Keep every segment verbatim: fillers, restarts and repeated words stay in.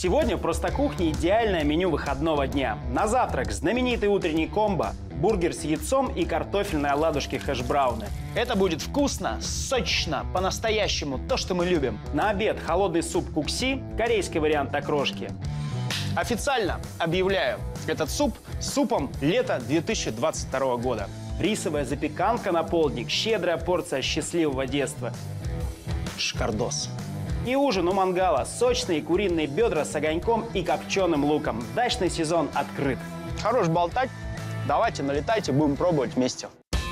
Сегодня в Простокухне идеальное меню выходного дня. На завтрак знаменитый утренний комбо, бургер с яйцом и картофельные оладушки хэш-брауны. Это будет вкусно, сочно, по-настоящему, то, что мы любим. На обед холодный суп кукси, корейский вариант окрошки. Официально объявляю этот суп супом лета две тысячи двадцать второго года. Рисовая запеканка на полдник, щедрая порция счастливого детства. Шикардос. И ужин у мангала, сочные куриные бедра с огоньком и копченым луком. Дачный сезон открыт. Хорош болтать, давайте налетайте, будем пробовать вместе.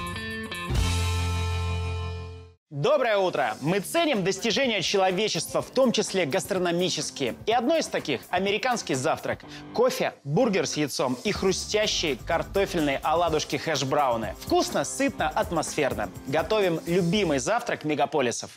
Доброе утро! Мы ценим достижения человечества, в том числе гастрономические. И одно из таких – американский завтрак. Кофе, бургер с яйцом и хрустящие картофельные оладушки хэш-брауны. Вкусно, сытно, атмосферно. Готовим любимый завтрак мегаполисов.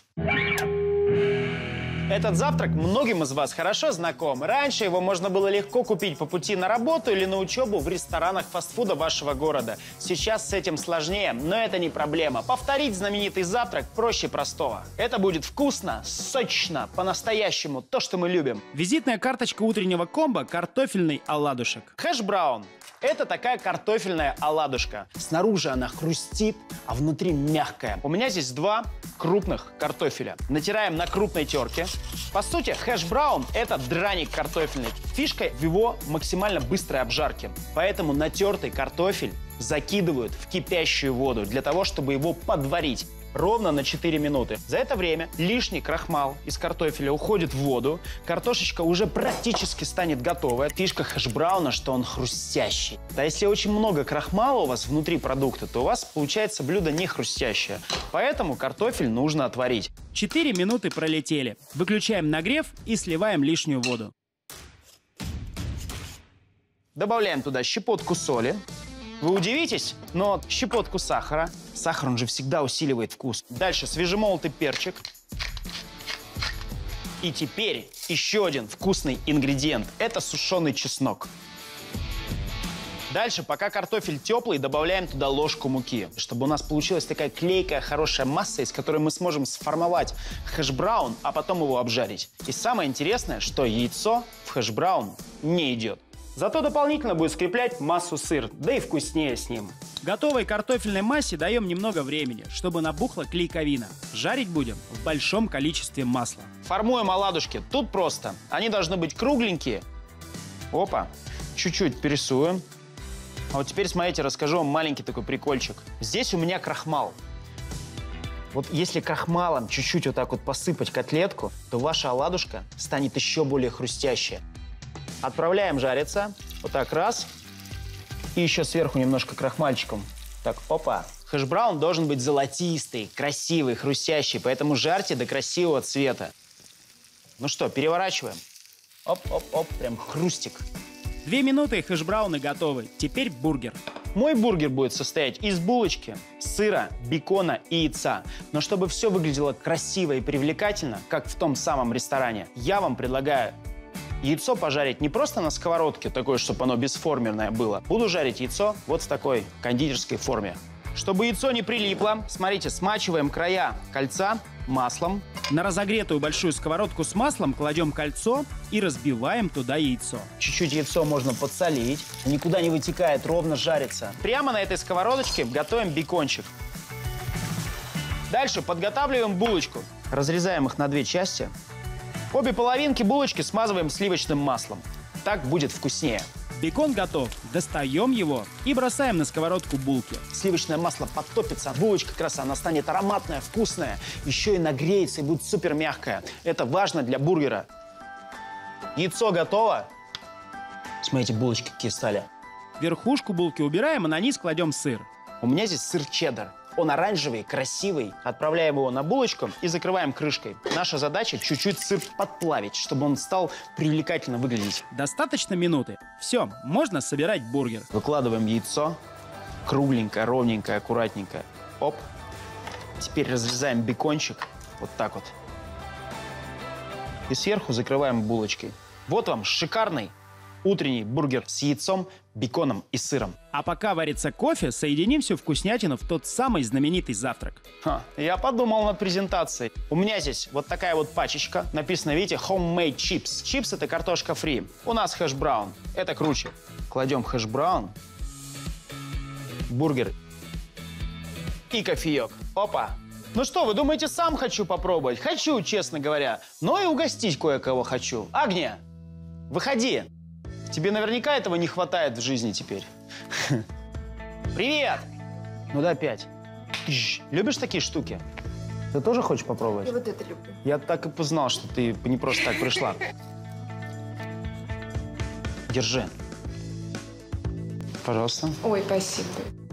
Этот завтрак многим из вас хорошо знаком. Раньше его можно было легко купить по пути на работу или на учебу в ресторанах фастфуда вашего города. Сейчас с этим сложнее, но это не проблема. Повторить знаменитый завтрак проще простого. Это будет вкусно, сочно, по-настоящему, то, что мы любим. Визитная карточка утреннего комбо – картофельный оладушек. Хэш-браун. Это такая картофельная оладушка. Снаружи она хрустит, а внутри мягкая. У меня здесь два крупных картофеля. Натираем на крупной терке. По сути, хэш-браун – это драник картофельный. Фишка в его максимально быстрой обжарке. Поэтому натертый картофель закидывают в кипящую воду для того, чтобы его подварить. Ровно на четыре минуты. За это время лишний крахмал из картофеля уходит в воду, картошечка уже практически станет готовая. Фишка хэш-брауна, что он хрустящий. А если очень много крахмала у вас внутри продукта, то у вас получается блюдо не хрустящее. Поэтому картофель нужно отварить. четыре минуты пролетели. Выключаем нагрев и сливаем лишнюю воду. Добавляем туда щепотку соли. Вы удивитесь, но щепотку сахара. Сахар, он же всегда усиливает вкус. Дальше свежемолотый перчик. И теперь еще один вкусный ингредиент. Это сушеный чеснок. Дальше, пока картофель теплый, добавляем туда ложку муки, чтобы у нас получилась такая клейкая, хорошая масса, из которой мы сможем сформовать хэш-браун, а потом его обжарить. И самое интересное, что яйцо в хэш-браун не идет. Зато дополнительно будет скреплять массу сыр, да и вкуснее с ним. Готовой картофельной массе даем немного времени, чтобы набухла клейковина. Жарить будем в большом количестве масла. Формуем оладушки. Тут просто. Они должны быть кругленькие. Опа. Чуть-чуть пересуем. А вот теперь, смотрите, расскажу вам маленький такой прикольчик. Здесь у меня крахмал. Вот если крахмалом чуть-чуть вот так вот посыпать котлетку, то ваша оладушка станет еще более хрустящая. Отправляем жариться. Вот так раз. И еще сверху немножко крахмальчиком. Так, опа. Хэш-браун должен быть золотистый, красивый, хрустящий. Поэтому жарьте до красивого цвета. Ну что, переворачиваем. Оп-оп-оп. Прям хрустик. Две минуты и хэш-брауны готовы. Теперь бургер. Мой бургер будет состоять из булочки, сыра, бекона и яйца. Но чтобы все выглядело красиво и привлекательно, как в том самом ресторане, я вам предлагаю яйцо пожарить не просто на сковородке, такой, чтобы оно бесформенное было. Буду жарить яйцо вот в такой кондитерской форме. Чтобы яйцо не прилипло, смотрите, смачиваем края кольца маслом. На разогретую большую сковородку с маслом кладем кольцо и разбиваем туда яйцо. Чуть-чуть яйцо можно подсолить. Никуда не вытекает, ровно жарится. Прямо на этой сковородочке готовим бекончик. Дальше подготавливаем булочку. Разрезаем их на две части. Обе половинки булочки смазываем сливочным маслом. Так будет вкуснее. Бекон готов. Достаем его и бросаем на сковородку булки. Сливочное масло подтопится, булочка как раз она станет ароматная, вкусная. Еще и нагреется и будет супер мягкая. Это важно для бургера. Яйцо готово. Смотрите, булочки какие стали. Верхушку булки убираем, а на низ кладем сыр. У меня здесь сыр чеддер. Он оранжевый, красивый. Отправляем его на булочку и закрываем крышкой. Наша задача чуть-чуть сыр подплавить, чтобы он стал привлекательно выглядеть. Достаточно минуты. Все, можно собирать бургер. Выкладываем яйцо. Кругленькое, ровненькое, аккуратненькое. Оп. Теперь разрезаем бекончик. Вот так вот. И сверху закрываем булочкой. Вот вам шикарный Утренний бургер с яйцом, беконом и сыром. А пока варится кофе, соединим всю вкуснятину в тот самый знаменитый завтрак. Ха, я подумал над презентацией. У меня здесь вот такая вот пачечка. Написано, видите, homemade chips. Чипс — это картошка фри. У нас хэш-браун. Это круче. Кладем хэш-браун, бургер и кофеек. Опа. Ну что, вы думаете, сам хочу попробовать? Хочу, честно говоря. Но и угостить кое-кого хочу. Агния, выходи. Тебе наверняка этого не хватает в жизни теперь. Привет! Ну да, опять. Любишь такие штуки? Ты тоже хочешь попробовать? Я вот это люблю. Я так и познал, что ты не просто так пришла. Держи. Пожалуйста. Ой, спасибо.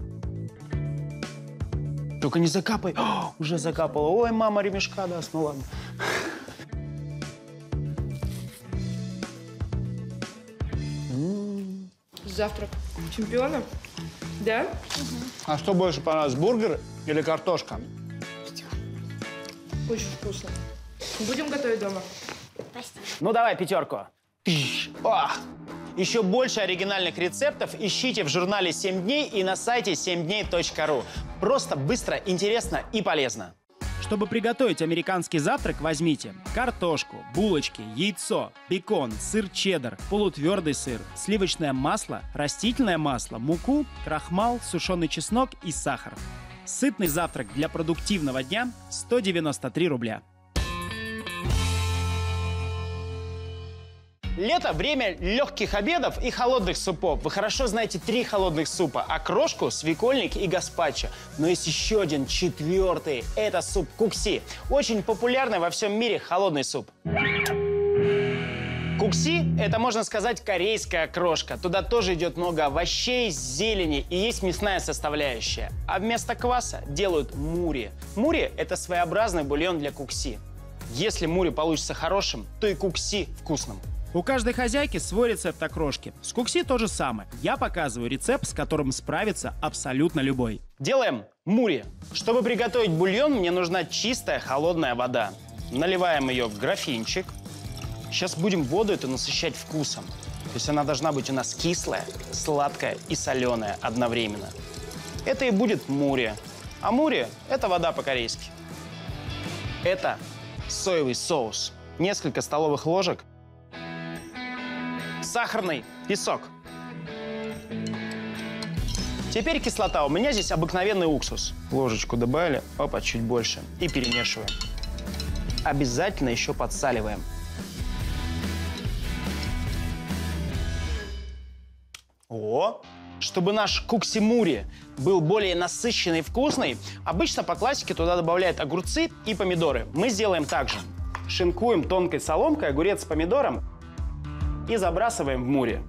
Только не закапай. О, уже закапала. Ой, мама ремешка даст. Ну ладно. Завтрак чемпиона? Да? А что больше понравилось, бургер или картошка? Очень вкусно. Будем готовить дома. Ну давай пятерку. О! Еще больше оригинальных рецептов ищите в журнале семь дней и на сайте семь дней точка ру. Просто, быстро, интересно и полезно. Чтобы приготовить американский завтрак, возьмите картошку, булочки, яйцо, бекон, сыр чеддер, полутвердый сыр, сливочное масло, растительное масло, муку, крахмал, сушеный чеснок и сахар. Сытный завтрак для продуктивного дня – сто девяносто три рубля. Лето – время легких обедов и холодных супов. Вы хорошо знаете три холодных супа – окрошку, свекольник и гаспачо. Но есть еще один, четвертый – это суп кукси. Очень популярный во всем мире холодный суп. Кукси – это, можно сказать, корейская окрошка. Туда тоже идет много овощей, зелени и есть мясная составляющая. А вместо кваса делают мури. Мури – это своеобразный бульон для кукси. Если мури получится хорошим, то и кукси вкусным. У каждой хозяйки свой рецепт окрошки. С кукси то же самое. Я показываю рецепт, с которым справится абсолютно любой. Делаем мури. Чтобы приготовить бульон, мне нужна чистая холодная вода. Наливаем ее в графинчик. Сейчас будем воду эту насыщать вкусом. То есть она должна быть у нас кислая, сладкая и соленая одновременно. Это и будет мури. А мури – это вода по-корейски. Это соевый соус. Несколько столовых ложек. Сахарный песок. Теперь кислота. У меня здесь обыкновенный уксус. Ложечку добавили, опа, чуть больше. И перемешиваем. Обязательно еще подсаливаем. О! Чтобы наш кукси-мури был более насыщенный и вкусный, обычно по классике туда добавляют огурцы и помидоры. Мы сделаем так же. Шинкуем тонкой соломкой огурец с помидором и забрасываем в мури.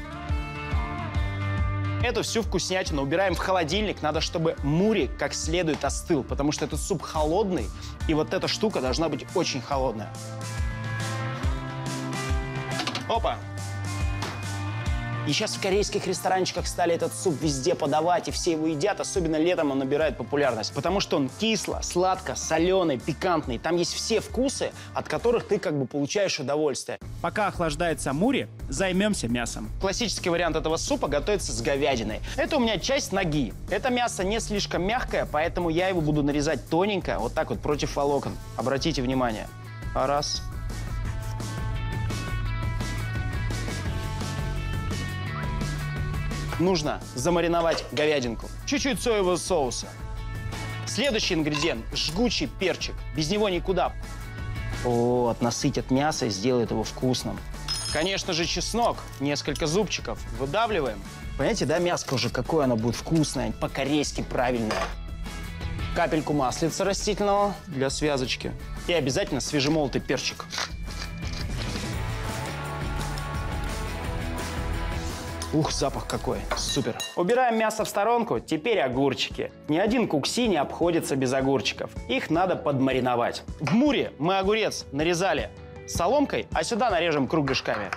Эту всю вкуснятину убираем в холодильник. Надо, чтобы мури как следует остыл, потому что этот суп холодный, и вот эта штука должна быть очень холодная. Опа! И сейчас в корейских ресторанчиках стали этот суп везде подавать, и все его едят, особенно летом он набирает популярность, потому что он кисло, сладко, соленый, пикантный. Там есть все вкусы, от которых ты как бы получаешь удовольствие. Пока охлаждается мури, займемся мясом. Классический вариант этого супа готовится с говядиной. Это у меня часть ноги. Это мясо не слишком мягкое, поэтому я его буду нарезать тоненько, вот так вот, против волокон. Обратите внимание. Раз. Нужно замариновать говядинку. Чуть-чуть соевого соуса. Следующий ингредиент – жгучий перчик. Без него никуда. Вот, насытит мясо и сделает его вкусным. Конечно же, чеснок. Несколько зубчиков. Выдавливаем. Понимаете, да, мяско уже какое оно будет вкусное, по-корейски правильное. Капельку маслица растительного для связочки. И обязательно свежемолотый перчик. Ух, запах какой. Супер. Убираем мясо в сторонку. Теперь огурчики. Ни один кукси не обходится без огурчиков. Их надо подмариновать. В мури мы огурец нарезали соломкой, а сюда нарежем кругляшками.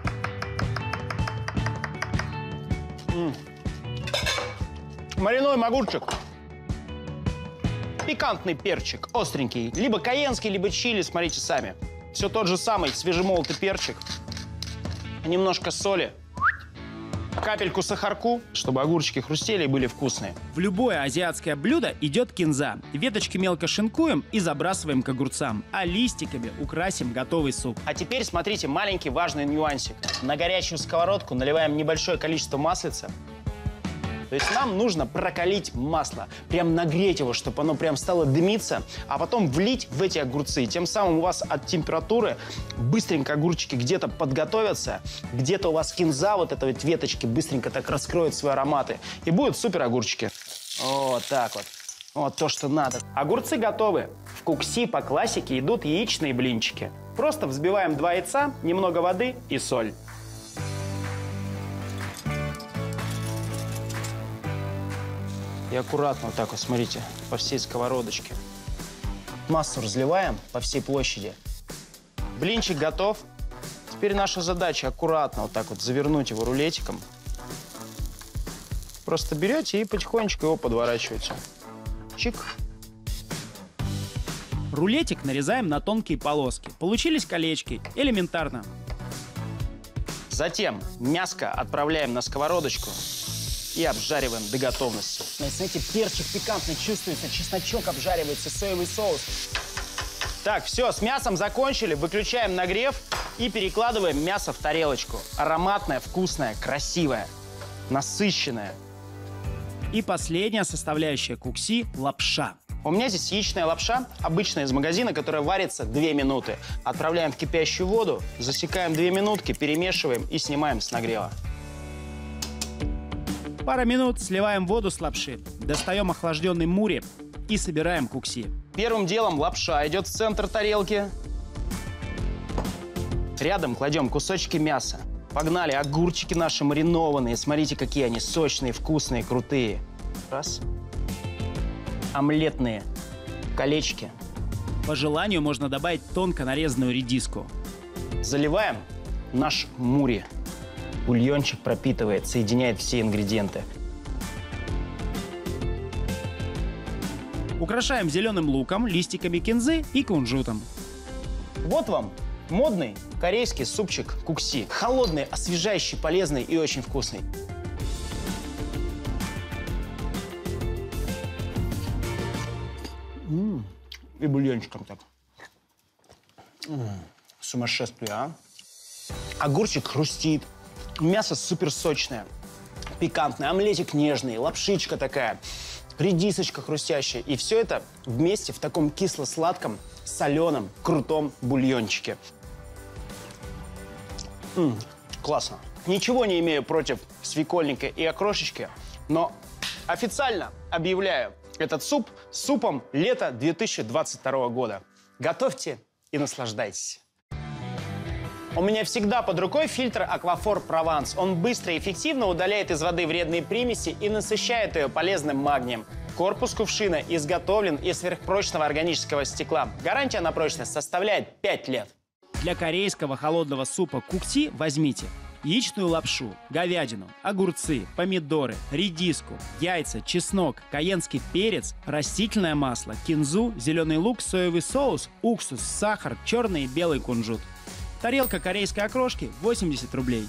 М-м. Маринуем огурчик. Пикантный перчик, остренький. Либо кайенский, либо чили, смотрите сами. Все тот же самый свежемолотый перчик. немножко соли, капельку сахарку, чтобы огурчики хрустели и были вкусные. В любое азиатское блюдо идет кинза. Веточки мелко шинкуем и забрасываем к огурцам, а листиками украсим готовый суп. А теперь смотрите маленький важный нюансик. На горячую сковородку наливаем небольшое количество маслица. То есть нам нужно прокалить масло, прям нагреть его, чтобы оно прям стало дымиться, а потом влить в эти огурцы. Тем самым у вас от температуры быстренько огурчики где-то подготовятся, где-то у вас кинза, вот этой вот веточки, быстренько так раскроет свои ароматы. И будут супер огурчики. Вот так вот. Вот то, что надо. Огурцы готовы. В кукси по классике идут яичные блинчики. Просто взбиваем два яйца, немного воды и соль. И аккуратно вот так вот, смотрите, по всей сковородочке. Массу разливаем по всей площади. Блинчик готов. Теперь наша задача аккуратно вот так вот завернуть его рулетиком. Просто берете и потихонечку его подворачиваете. Чик. Рулетик нарезаем на тонкие полоски. Получились колечки. Элементарно. Затем мяско отправляем на сковородочку и обжариваем до готовности. Знаете, перчик пикантный чувствуется, чесночок обжаривается, соевый соус. Так, все, с мясом закончили, выключаем нагрев и перекладываем мясо в тарелочку. Ароматное, вкусное, красивое, насыщенное. И последняя составляющая кукси – лапша. У меня здесь яичная лапша, обычная из магазина, которая варится две минуты. Отправляем в кипящую воду, засекаем две минутки, перемешиваем и снимаем с нагрева. Пара минут, сливаем воду с лапши, достаем охлажденный мури и собираем кукси. Первым делом лапша идет в центр тарелки. Рядом кладем кусочки мяса. Погнали, огурчики наши маринованные. Смотрите, какие они сочные, вкусные, крутые. Раз. Омлетные колечки. По желанию можно добавить тонко нарезанную редиску. Заливаем наш мури. Бульончик пропитывает, соединяет все ингредиенты. Украшаем зеленым луком, листиками кинзы и кунжутом. Вот вам модный корейский супчик кукси. Холодный, освежающий, полезный и очень вкусный. М-м-м. И бульончиком так. М-м. Сумасшествие, а? Огурчик хрустит. Мясо супер сочное, пикантное, омлетик нежный, лапшичка такая, редисочка хрустящая. И все это вместе в таком кисло-сладком, соленом, крутом бульончике. М-м, классно. Ничего не имею против свекольника и окрошечки, но официально объявляю этот суп супом лета две тысячи двадцать второго года. Готовьте и наслаждайтесь. У меня всегда под рукой фильтр Aquaphor Provence. Он быстро и эффективно удаляет из воды вредные примеси и насыщает ее полезным магнием. Корпус кувшина изготовлен из сверхпрочного органического стекла. Гарантия на прочность составляет пять лет. Для корейского холодного супа кукси возьмите яичную лапшу, говядину, огурцы, помидоры, редиску, яйца, чеснок, кайенский перец, растительное масло, кинзу, зеленый лук, соевый соус, уксус, сахар, черный и белый кунжут. Тарелка корейской окрошки – восемьдесят рублей.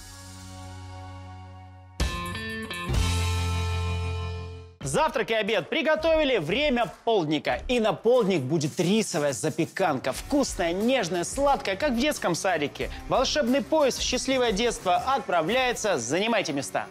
Завтрак и обед приготовили, время полдника. И на полдник будет рисовая запеканка. Вкусная, нежная, сладкая, как в детском садике. Волшебный поезд в счастливое детство отправляется. Занимайте места.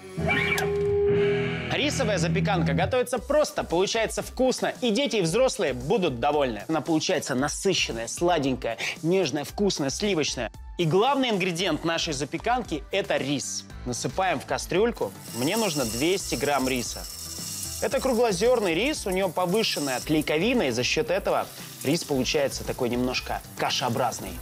Рисовая запеканка готовится просто, получается вкусно, и дети, и взрослые будут довольны. Она получается насыщенная, сладенькая, нежная, вкусная, сливочная. И главный ингредиент нашей запеканки – это рис. Насыпаем в кастрюльку. Мне нужно двести грамм риса. Это круглозерный рис, у него повышенная клейковина, и за счет этого рис получается такой немножко кашеобразный.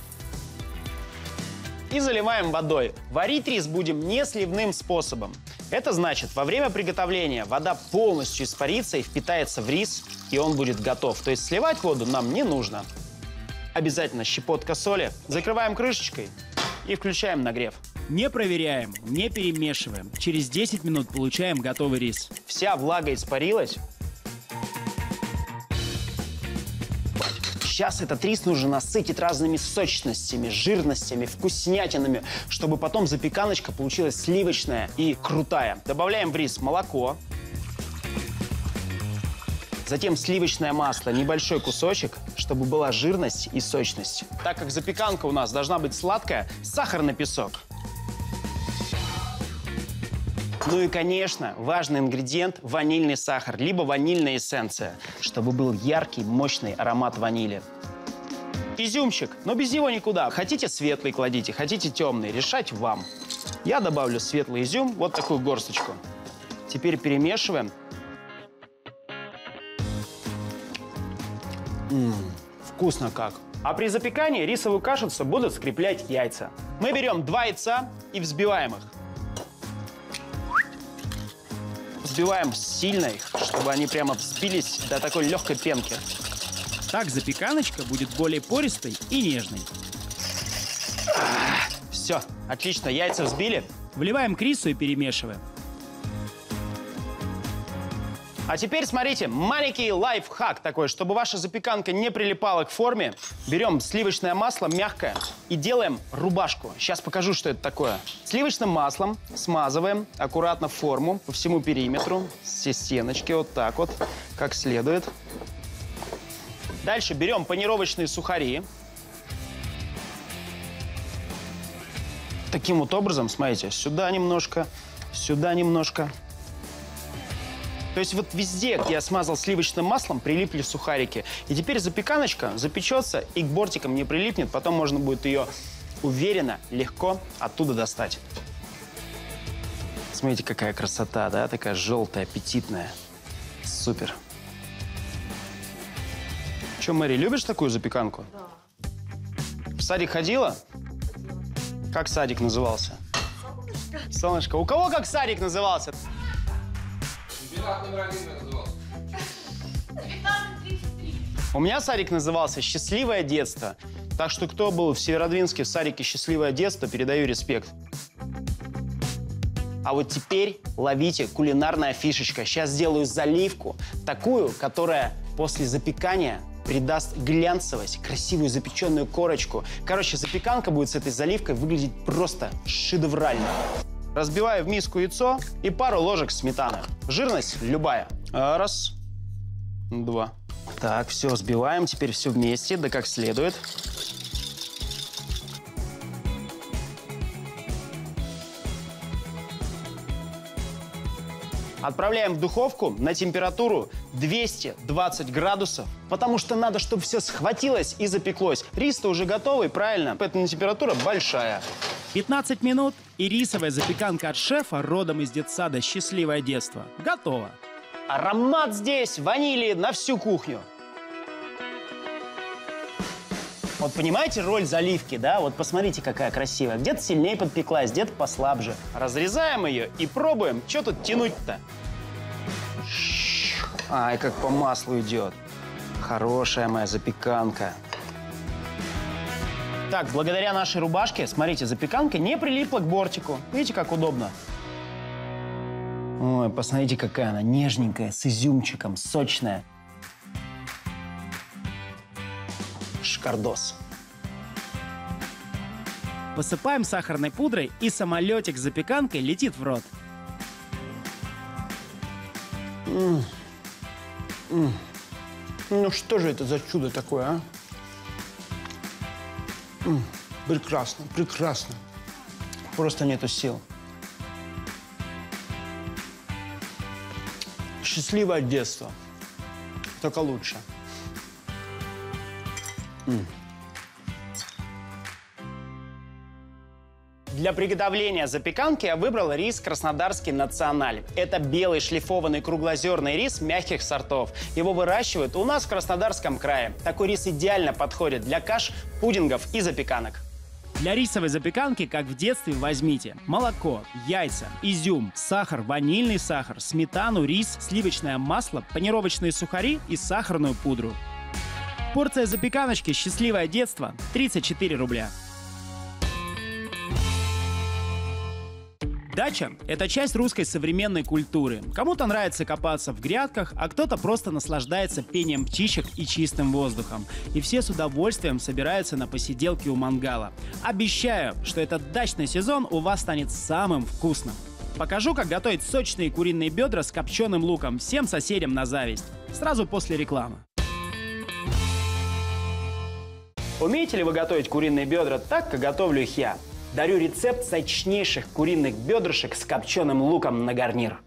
И заливаем водой. Варить рис будем не сливным способом. Это значит, во время приготовления вода полностью испарится и впитается в рис, и он будет готов. То есть сливать воду нам не нужно. Обязательно щепотка соли. Закрываем крышечкой и включаем нагрев. Не проверяем, не перемешиваем. Через десять минут получаем готовый рис. Вся влага испарилась. Сейчас этот рис нужно насытить разными сочностями, жирностями, вкуснятинами, чтобы потом запеканочка получилась сливочная и крутая. Добавляем в рис молоко. Затем сливочное масло, небольшой кусочек, чтобы была жирность и сочность. Так как запеканка у нас должна быть сладкая, сахарный песок. Ну и, конечно, важный ингредиент – ванильный сахар, либо ванильная эссенция, чтобы был яркий, мощный аромат ванили. Изюмчик, но без него никуда. Хотите светлый кладите, хотите темный, решать вам. Я добавлю светлый изюм, вот такую горсточку. Теперь перемешиваем. Ммм, вкусно как. А при запекании рисовую кашицу будут скреплять яйца. Мы берем два яйца и взбиваем их. Взбиваем сильно их, чтобы они прямо взбились до такой легкой пенки. Так запеканочка будет более пористой и нежной. Все, отлично, яйца взбили. Вливаем к рису и перемешиваем. А теперь, смотрите, маленький лайфхак такой, чтобы ваша запеканка не прилипала к форме. Берем сливочное масло мягкое и делаем рубашку. Сейчас покажу, что это такое. Сливочным маслом смазываем аккуратно форму по всему периметру. Все стеночки вот так вот, как следует. Дальше берем панировочные сухари. Таким вот образом, смотрите, сюда немножко, сюда немножко. То есть вот везде, где я смазал сливочным маслом, прилипли сухарики. И теперь запеканочка запечется и к бортикам не прилипнет. Потом можно будет ее уверенно, легко оттуда достать. Смотрите, какая красота, да? Такая желтая, аппетитная. Супер. Че, Мэри, любишь такую запеканку? Да. В садик ходила? Как садик назывался? Солнышко. Солнышко. У кого как садик назывался? У меня садик назывался «Счастливое детство». Так что кто был в Северодвинске в садике «Счастливое детство», передаю респект. А вот теперь ловите кулинарная фишечка. Сейчас сделаю заливку, такую, которая после запекания придаст глянцевость, красивую запеченную корочку. Короче, запеканка будет с этой заливкой выглядеть просто шедеврально. Разбиваю в миску яйцо и пару ложек сметаны. Жирность любая. Раз, два. Так, все, взбиваем. Теперь все вместе, да как следует. Отправляем в духовку на температуру двести двадцать градусов, потому что надо, чтобы все схватилось и запеклось. Рис-то уже готовый, правильно? Поэтому температура большая. пятнадцать минут, и рисовая запеканка от шефа, родом из детсада «Счастливое детство», готова. Аромат здесь ванили на всю кухню. Вот понимаете роль заливки, да? Вот посмотрите, какая красивая. Где-то сильнее подпеклась, где-то послабже. Разрезаем ее и пробуем. Что тут тянуть-то? Ай, как по маслу идет. Хорошая моя запеканка. Так, благодаря нашей рубашке, смотрите, запеканка не прилипла к бортику. Видите, как удобно? Ой, посмотрите, какая она нежненькая, с изюмчиком, сочная. Шикардос. Посыпаем сахарной пудрой, и самолетик с запеканкой летит в рот. М-м. М-м. Ну что же это за чудо такое, а? М-м. Прекрасно, прекрасно. Просто нету сил. Счастливое детство. Только лучше. М. Для приготовления запеканки я выбрал рис краснодарский националь. Это белый шлифованный круглозерный рис мягких сортов. Его выращивают у нас в Краснодарском крае. Такой рис идеально подходит для каш, пудингов и запеканок. Для рисовой запеканки, как в детстве, возьмите молоко, яйца, изюм, сахар, ванильный сахар, сметану, рис, сливочное масло, панировочные сухари и сахарную пудру. Порция запеканочки «Счастливое детство» – тридцать четыре рубля. Дача – это часть русской современной культуры. Кому-то нравится копаться в грядках, а кто-то просто наслаждается пением птичек и чистым воздухом. И все с удовольствием собираются на посиделки у мангала. Обещаю, что этот дачный сезон у вас станет самым вкусным. Покажу, как готовить сочные куриные бедра с копченым луком всем соседям на зависть. Сразу после рекламы. Умеете ли вы готовить куриные бедра так, как готовлю их я? Дарю рецепт сочнейших куриных бедрышек с копченым луком на гарнир.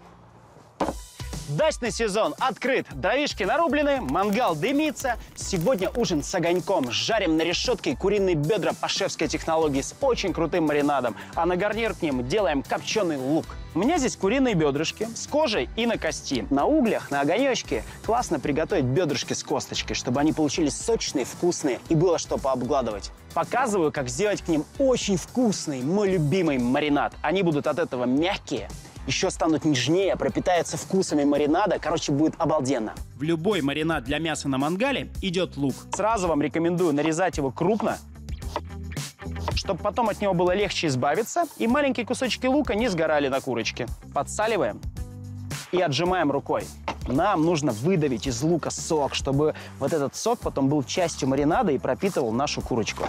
Дачный сезон открыт, дровишки нарублены, мангал дымится. Сегодня ужин с огоньком. Жарим на решетке куриные бедра по шефской технологии с очень крутым маринадом. А на гарнир к ним делаем копченый лук. У меня здесь куриные бедрышки с кожей и на кости. На углях, на огонечке классно приготовить бедрышки с косточкой, чтобы они получились сочные, вкусные и было что пообгладывать. Показываю, как сделать к ним очень вкусный, мой любимый маринад. Они будут от этого мягкие, еще станут нежнее, пропитаются вкусами маринада. Короче, будет обалденно. В любой маринад для мяса на мангале идет лук. Сразу вам рекомендую нарезать его крупно, чтобы потом от него было легче избавиться, и маленькие кусочки лука не сгорали на курочке. Подсаливаем и отжимаем рукой. Нам нужно выдавить из лука сок, чтобы вот этот сок потом был частью маринада и пропитывал нашу курочку.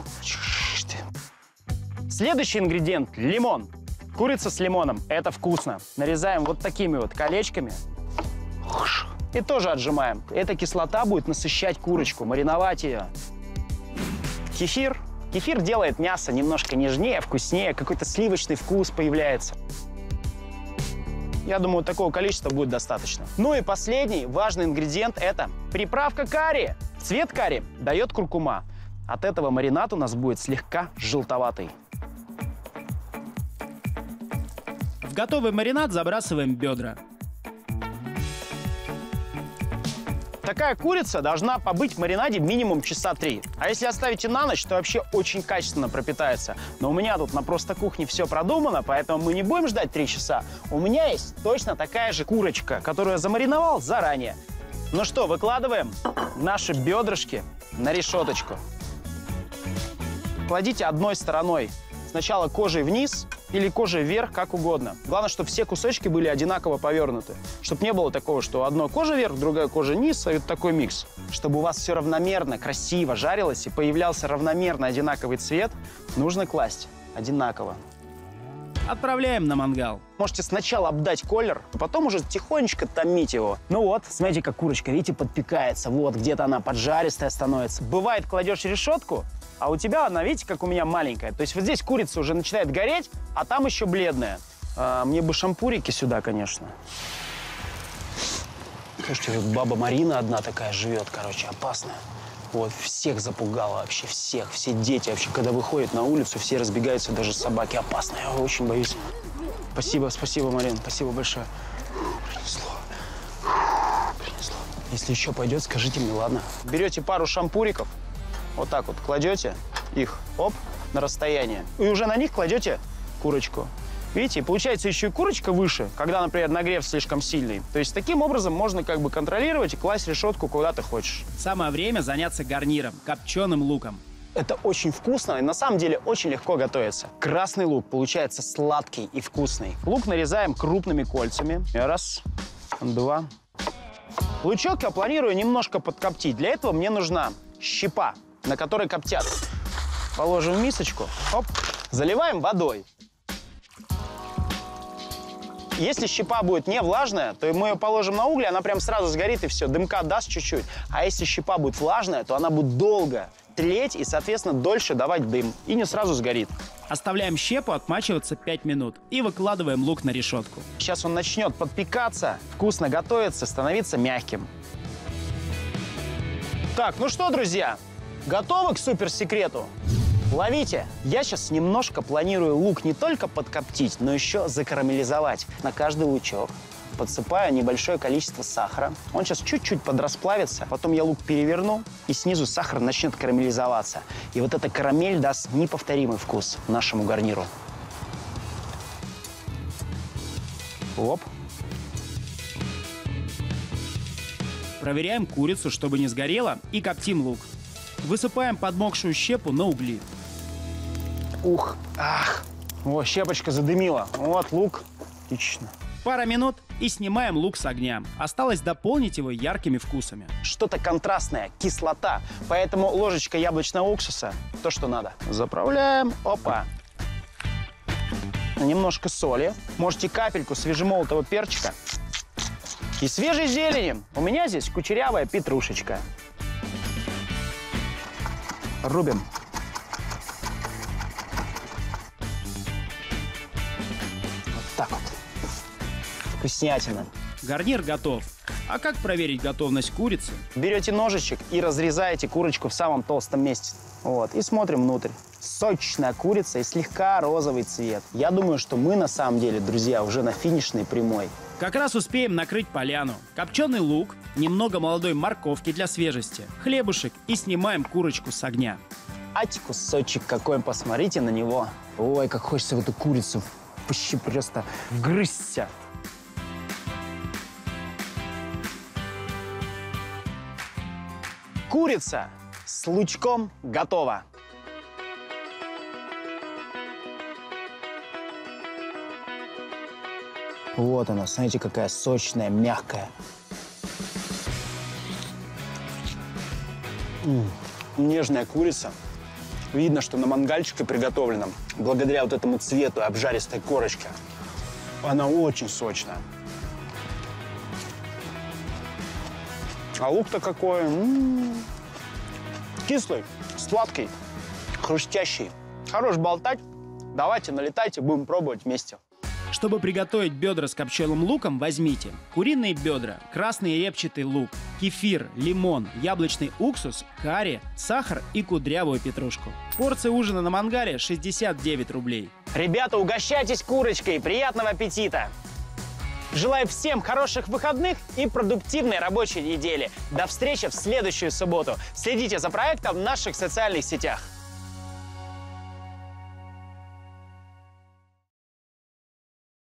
Следующий ингредиент – лимон. Курица с лимоном – это вкусно. Нарезаем вот такими вот колечками и тоже отжимаем. Эта кислота будет насыщать курочку, мариновать ее. Кефир. Кефир делает мясо немножко нежнее, вкуснее, какой-то сливочный вкус появляется. Я думаю, такого количества будет достаточно. Ну и последний важный ингредиент – это приправка карри. Цвет карри дает куркума. От этого маринад у нас будет слегка желтоватый. В готовый маринад забрасываем бедра. Такая курица должна побыть в маринаде минимум часа три. А если оставите на ночь, то вообще очень качественно пропитается. Но у меня тут на Простокухне все продумано, поэтому мы не будем ждать три часа. У меня есть точно такая же курочка, которую я замариновал заранее. Ну что, выкладываем наши бедрышки на решеточку. Кладите одной стороной. Сначала кожей вниз или кожей вверх, как угодно. Главное, чтобы все кусочки были одинаково повернуты. Чтобы не было такого, что одной кожа вверх, другая кожа низ, а это такой микс. Чтобы у вас все равномерно, красиво жарилось и появлялся равномерно одинаковый цвет, нужно класть одинаково. Отправляем на мангал. Можете сначала обдать колер, а потом уже тихонечко томить его. Ну вот, смотрите, как курочка, видите, подпекается. Вот, где-то она поджаристая становится. Бывает, кладешь решетку, а у тебя она, видите, как у меня маленькая. То есть вот здесь курица уже начинает гореть, а там еще бледная. А, мне бы шампурики сюда, конечно. Слушайте, вот баба Марина одна такая живет, короче, опасная. Вот, всех запугала вообще, всех. Все дети вообще, когда выходят на улицу, все разбегаются, даже собаки. Опасно, я очень боюсь. Спасибо, спасибо, Марин, спасибо большое. Принесло. Принесло. Если еще пойдет, скажите мне, ладно? Берете пару шампуриков, вот так вот кладете их, оп, на расстояние. И уже на них кладете курочку. Видите, и получается еще и курочка выше, когда, например, нагрев слишком сильный. То есть таким образом можно как бы контролировать и класть решетку куда ты хочешь. Самое время заняться гарниром, копченым луком. Это очень вкусно и на самом деле очень легко готовится. Красный лук получается сладкий и вкусный. Лук нарезаем крупными кольцами. Раз, два. Лучок я планирую немножко подкоптить. Для этого мне нужна щепа, на которой коптят. Положим в мисочку, оп, заливаем водой. Если щепа будет не влажная, то мы ее положим на угли, она прям сразу сгорит и все, дымка даст чуть-чуть. А если щепа будет влажная, то она будет долго тлеть и, соответственно, дольше давать дым. И не сразу сгорит. Оставляем щепу отмачиваться пять минут и выкладываем лук на решетку. Сейчас он начнет подпекаться, вкусно готовиться, становиться мягким. Так, ну что, друзья, готовы к суперсекрету? Ловите! Я сейчас немножко планирую лук не только подкоптить, но еще закарамелизовать. На каждый лучок подсыпаю небольшое количество сахара. Он сейчас чуть-чуть подрасплавится, потом я лук переверну, и снизу сахар начнет карамелизоваться. И вот эта карамель даст неповторимый вкус нашему гарниру. Оп. Проверяем курицу, чтобы не сгорела, и коптим лук. Высыпаем подмокшую щепу на угли. Ух, ах, О, щепочка задымила. Вот лук. Отлично. Пара минут и снимаем лук с огня. Осталось дополнить его яркими вкусами. Что-то контрастное, кислота. Поэтому ложечка яблочного уксуса – то, что надо. Заправляем. Опа. Немножко соли. Можете капельку свежемолотого перчика. И свежей зелени. У меня здесь кучерявая петрушечка. Рубим. Вот так вот. Вкуснятина. Гарнир готов. А как проверить готовность курицы? Берете ножичек и разрезаете курочку в самом толстом месте. Вот. И смотрим внутрь. Сочная курица и слегка розовый цвет. Я думаю, что мы на самом деле, друзья, уже на финишной прямой. Как раз успеем накрыть поляну. Копченый лук, немного молодой морковки для свежести, хлебушек и снимаем курочку с огня. Ать, кусочек какой, посмотрите на него. Ой, как хочется в эту курицу вообще просто вгрызться. Курица с лучком готова. Вот она, смотрите, какая сочная, мягкая. М-м, нежная курица. Видно, что на мангальчике приготовлена. Благодаря вот этому цвету обжаристой корочки. Она очень сочная. А лук-то какой? М-м-м. Кислый, сладкий, хрустящий. Хорош болтать. Давайте, налетайте, будем пробовать вместе. Чтобы приготовить бедра с копченым луком, возьмите куриные бедра, красный репчатый лук, кефир, лимон, яблочный уксус, карри, сахар и кудрявую петрушку. Порция ужина на мангале шестьдесят девять рублей. Ребята, угощайтесь курочкой. Приятного аппетита! Желаю всем хороших выходных и продуктивной рабочей недели. До встречи в следующую субботу. Следите за проектом в наших социальных сетях.